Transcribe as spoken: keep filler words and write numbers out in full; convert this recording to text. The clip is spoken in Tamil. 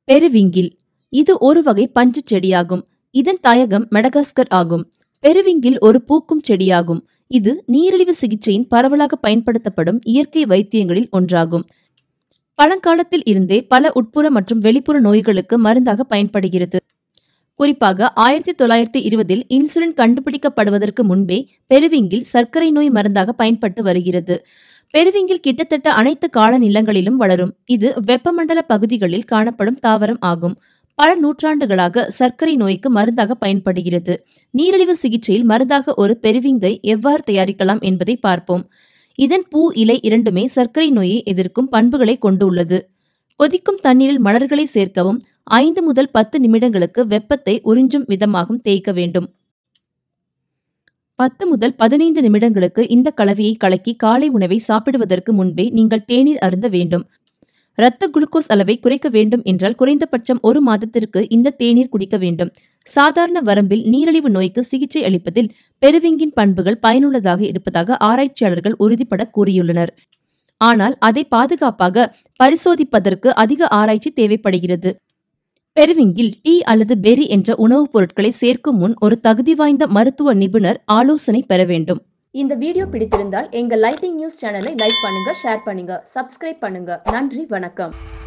பெருவிங்கில் இது ஒரு வகை பஞ்சு செடியாகும். இதன் தாயகம் மெடகாஸ்கர் ஆகும். பெருவிங்கில் ஒரு பூக்கும் செடியாகும். இது நீரிழிவு சிகிச்சையின் பரவலாக பயன்படுத்தப்படும் இயற்கை வைத்தியங்களில் ஒன்றாகும். பழங்காலத்தில் இருந்தே பல உட்புற மற்றும் வெளிப்புற நோய்களுக்கு மருந்தாக பயன்படுகிறது. குறிப்பாக ஆயிரத்தி தொள்ளாயிரத்தி இருபதில் இன்சுலின் கண்டுபிடிக்கப்படுவதற்கு முன்பே பெருவிங்கில் சர்க்கரை நோய் மருந்தாக பயன்பட்டு வருகிறது. பெருவிங்கில் கிட்டத்தட்ட அனைத்து காலநிலங்களிலும் வளரும். இது வெப்பமண்டல பகுதிகளில் காணப்படும் தாவரம் ஆகும். பல நூற்றாண்டுகளாக சர்க்கரை நோய்க்கு மருந்தாக பயன்படுகிறது. நீரிழிவு சிகிச்சையில் மருந்தாக ஒரு பெருவிங்கை எவ்வாறு தயாரிக்கலாம் என்பதை பார்ப்போம். இதன் பூ, இலை இரண்டுமே சர்க்கரை நோயை எதிர்க்கும் பண்புகளை கொண்டுள்ளது. கொதிக்கும் தண்ணீரில் மலர்களை சேர்க்கவும் ஐந்து முதல் பத்து நிமிடங்களுக்கு வெப்பத்தை உறிஞ்சும் விதமாகவும் தேய்க்க வேண்டும். பத்து முதல் பதினைந்து நிமிடங்களுக்கு இந்த கலவையை கலக்கி காலை உணவை சாப்பிடுவதற்கு முன்பே நீங்கள் தேநீர் அருந்த வேண்டும். இரத்த குளுக்கோஸ் அளவை குறைக்க வேண்டும் என்றால் குறைந்தபட்சம் ஒரு மாதத்திற்கு இந்த தேநீர் குடிக்க வேண்டும். சாதாரண வரம்பில் நீரிழிவு நோய்க்கு சிகிச்சை அளிப்பதில் பெருவிங்கின் பண்புகள் பயனுள்ளதாக இருப்பதாக ஆராய்ச்சியாளர்கள் உறுதிபட கூறியுள்ளனர். ஆனால் அதை பாதுகாப்பாக பரிசோதிப்பதற்கு அதிக ஆராய்ச்சி தேவைப்படுகிறது. பெருவிங்கில் டீ அல்லது பெரி என்ற உணவுப் பொருட்களை சேர்க்கும் முன் ஒரு தகுதி வாய்ந்த மருத்துவ நிபுணர் ஆலோசனை பெற வேண்டும். இந்த வீடியோ பிடித்திருந்தால் எங்கள் லைட்டிங் நியூஸ் சேனலை லைக் பண்ணுங்க, ஷேர் பண்ணுங்க, சப்ஸ்கிரைப் பண்ணுங்க. நன்றி, வணக்கம்.